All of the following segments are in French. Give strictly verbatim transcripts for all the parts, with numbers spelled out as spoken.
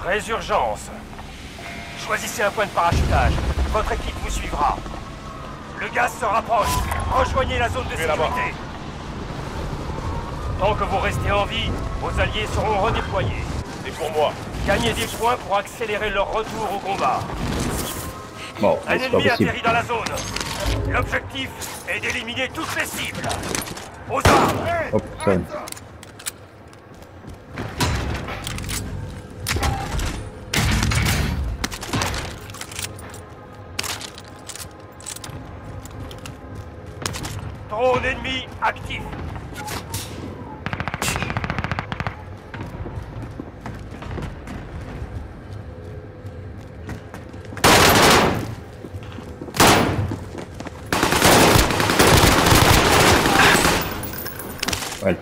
Résurgence. Choisissez un point de parachutage. Votre équipe vous suivra. Le gaz se rapproche. Rejoignez la zone de sécurité. Tant que vous restez en vie, vos alliés seront redéployés. C'est pour moi. Gagnez des points pour accélérer leur retour au combat. Bon, Un c'est pas ennemi possible. atterrit dans la zone. L'objectif est d'éliminer toutes les cibles. Aux armes. Oh putain. Drone ennemi actif. Ouais.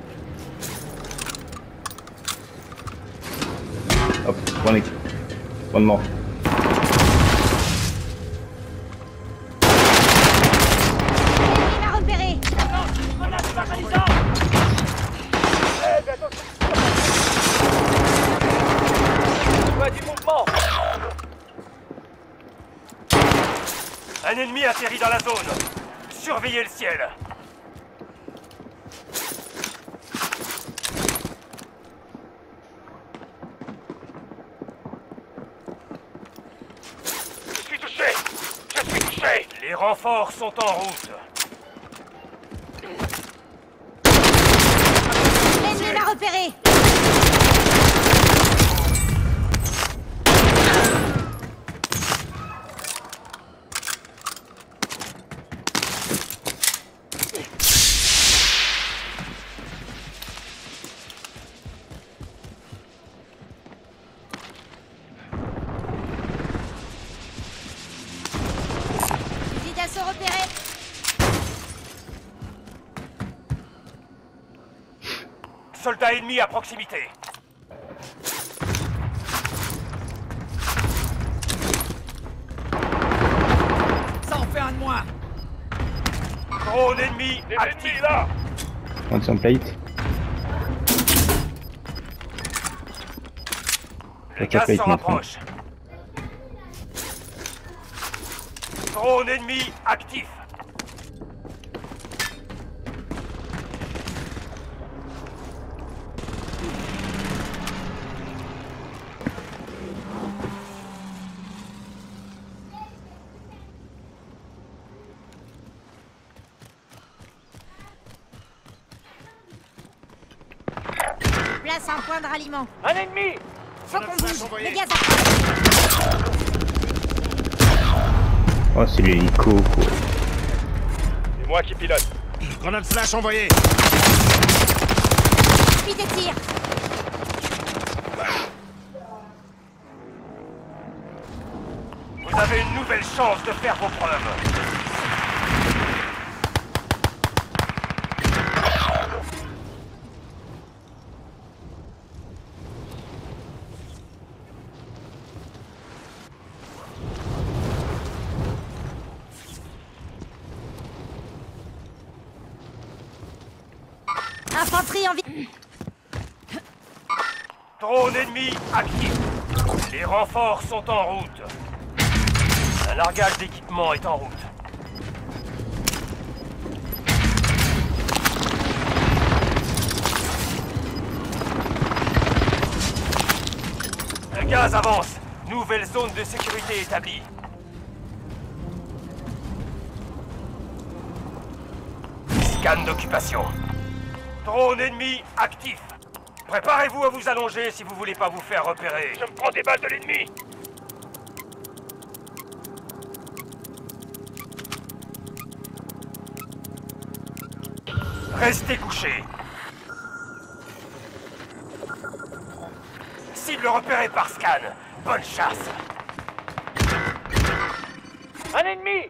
Hop, one hit. One more. Il m'a repéré. Du mouvement. Un ennemi atterrit dans la zone. Surveillez le ciel. Je suis touché. Je suis touché. Les renforts sont en route. L'ennemi m'a repéré. Fusil d'assaut repéré. Soldats ennemis à proximité. Ça en fait un de moins. Drone ennemi actif. là. On some plate. Le Attaque gaz se avec notre rapproche. Drone ennemi actif. Place un point de ralliement. Un ennemi. Faut qu'on bouge. Le gaz approche. Oh, c'est l'hélico, quoi. C'est moi qui pilote. Grenade flash envoyée. Puis des tirs. Vous avez une nouvelle chance de faire vos preuves. Infanterie en vie. Drone ennemi actif. Les renforts sont en route. Un largage d'équipement est en route. Le gaz avance. Nouvelle zone de sécurité établie. Scan d'occupation. Drone ennemi actif. Préparez-vous à vous allonger si vous voulez pas vous faire repérer. Je me prends des balles de l'ennemi. Restez couchés. Cible repérée par scan. Bonne chasse. Un ennemi.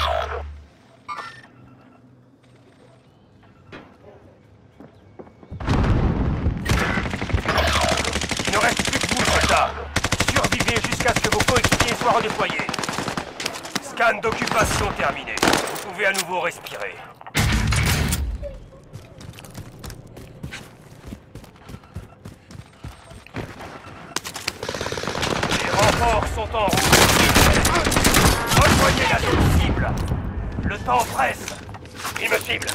Il ne reste plus que vous, soldats. Survivez jusqu'à ce que vos coéquipiers soient redéployés. Scan d'occupation terminé. Vous pouvez à nouveau respirer. sont en route. Rejoignez la zone cible. Le temps presse. Il me cible.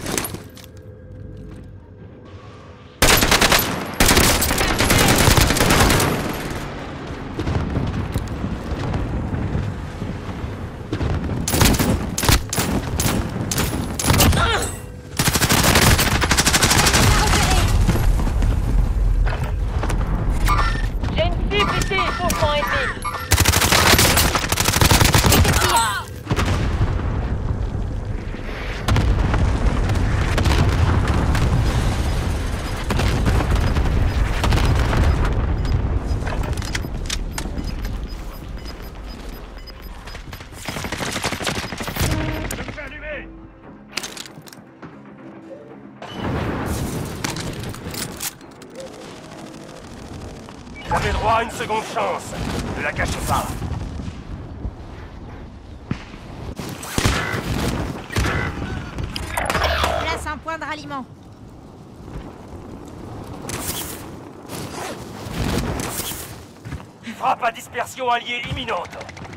J'ai une cible ici, fauchement ennemi. Je me fais allumer. Vous avez droit à une seconde chance. Ne la cachez pas. Place un point de ralliement. Frappe à dispersion alliée imminente.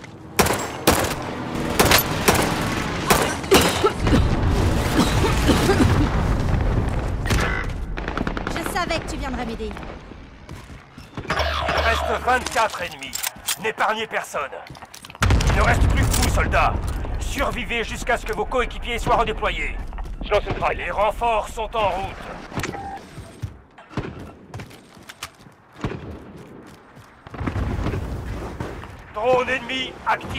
Je savais que tu viendrais m'aider. Il reste vingt-quatre ennemis. N'épargnez personne. Il ne reste plus que vous, soldats. Survivez jusqu'à ce que vos coéquipiers soient redéployés. Je lance une traille. Les renforts sont en route. Drone ennemi actif.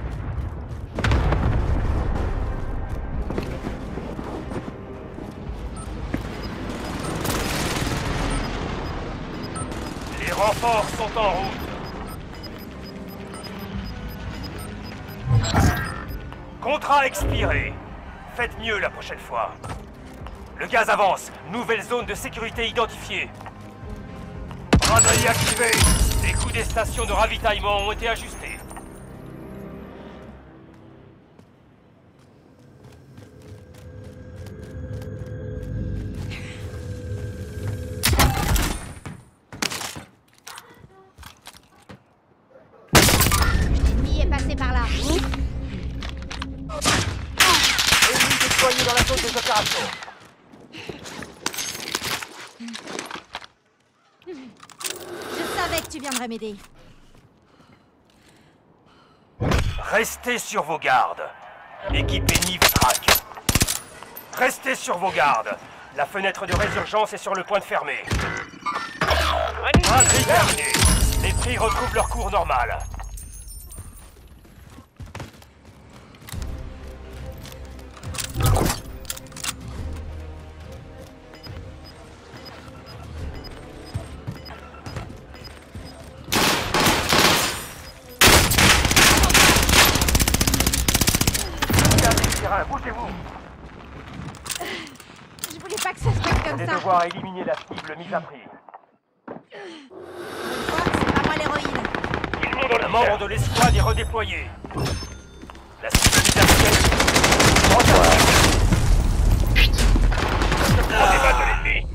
Les renforts sont en route. Contrat expiré. Faites mieux la prochaine fois. Le gaz avance. Nouvelle zone de sécurité identifiée. Braderie activée. Les coûts des stations de ravitaillement ont été ajustés. L'ennemi est passé par là. Ennemis déployés dans la zone des opérations. Je savais que tu viendrais m'aider. Restez sur vos gardes. Équipe ennemie vous traque. Restez sur vos gardes. La fenêtre de résurgence est sur le point de fermer. Braderie terminée. Les prix retrouvent leur cours normal. Bougez-vous. Je voulais pas que ça se passe comme Des ça. devoirs à éliminer la cible mise à prix. Une fois, c'est pas moi l'héroïne. Ils montent dans Un la membre serre. de l'escouade est redéployé. La cible mise à prix. On débat de l'ennemi.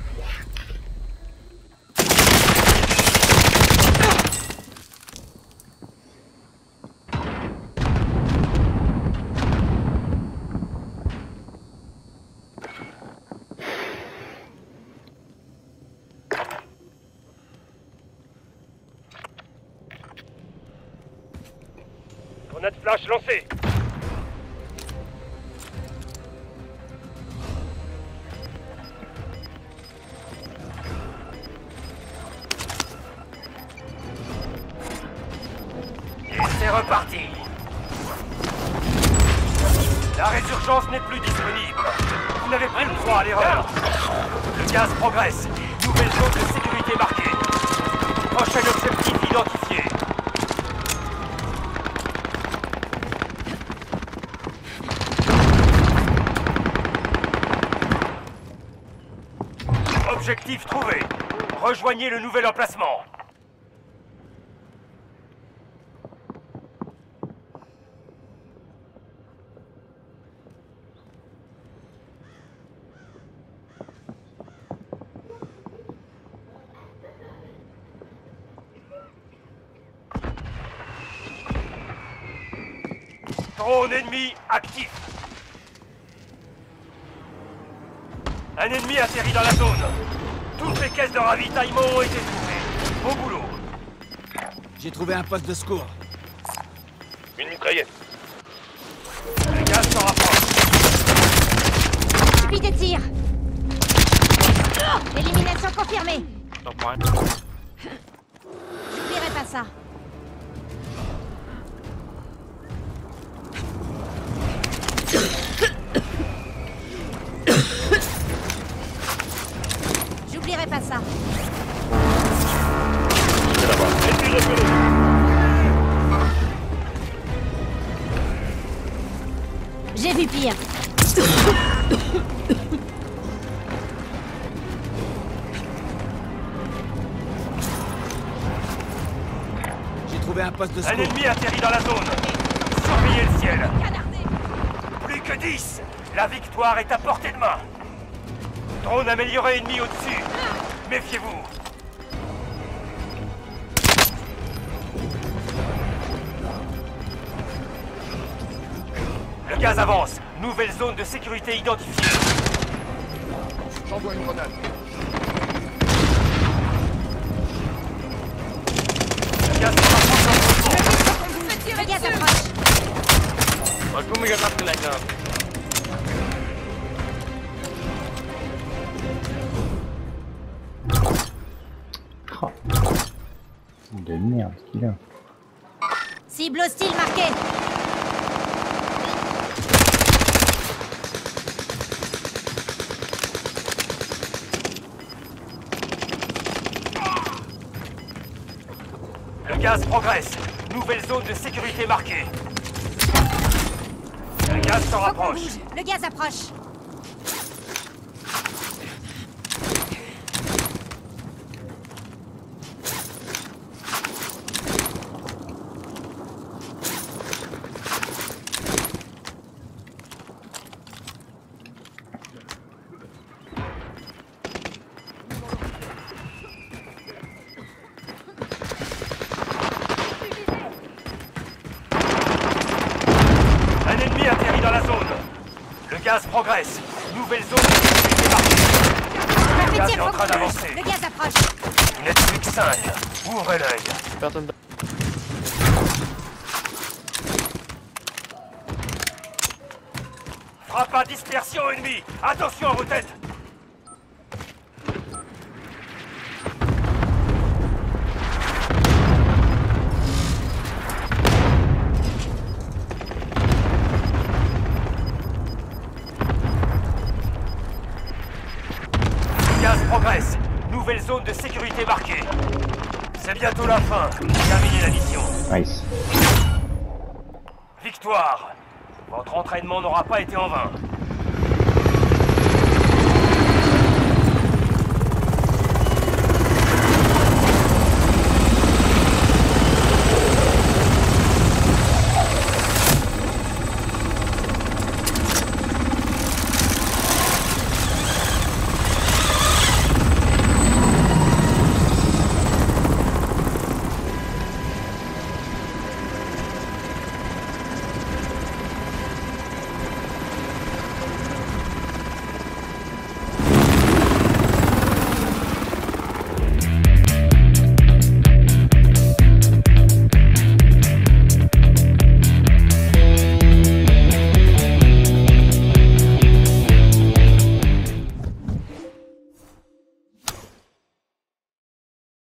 Grenade flash lancée. Et c'est reparti. La résurgence n'est plus disponible. Vous n'avez plus le droit à l'erreur. Le gaz progresse. Nouvelle zone de sécurité marquée. Prochain objectif identifié. Objectif trouvé. Rejoignez le nouvel emplacement. Drone ennemi actif. Un ennemi atterrit dans la zone. Toutes les caisses de ravitaillement ont été trouvées. Bon boulot. J'ai trouvé un poste de secours. Une mitraillette. Le gaz se rapproche. Suivi de tir. Élimination confirmée. J'oublierai pas ça. J'oublierai pas ça. C'est là-bas. Ennemi repéré. J'ai vu pire. J'ai trouvé un poste de Un secours. ennemi atterrit dans la zone. Surveillez le ciel. Plus que dix. La victoire est à portée de main. Drone amélioré ennemi au-dessus. Méfiez-vous. Le gaz avance. Nouvelle zone de sécurité identifiée. J'envoie une grenade. Le gaz se rapproche en mouvement. Le gaz approche. Oh. De merde, ce qu'il a. Cible hostile marquée. Le gaz progresse. Nouvelle zone de sécurité marquée. Le gaz se rapproche. Le gaz approche. Un ennemi atterrit dans la zone. Le gaz progresse. Nouvelle zone de sécurité marquée. Le gaz est en train d'avancer. Le gaz approche. Vous n'êtes plus que cinq. Ouvrez l'œil. Frappe à dispersion ennemie. Attention à vos têtes. Le gaz progresse. Nouvelle zone de sécurité marquée. C'est bientôt la fin. Terminez la mission. Nice. Victoire. Votre entraînement n'aura pas été en vain.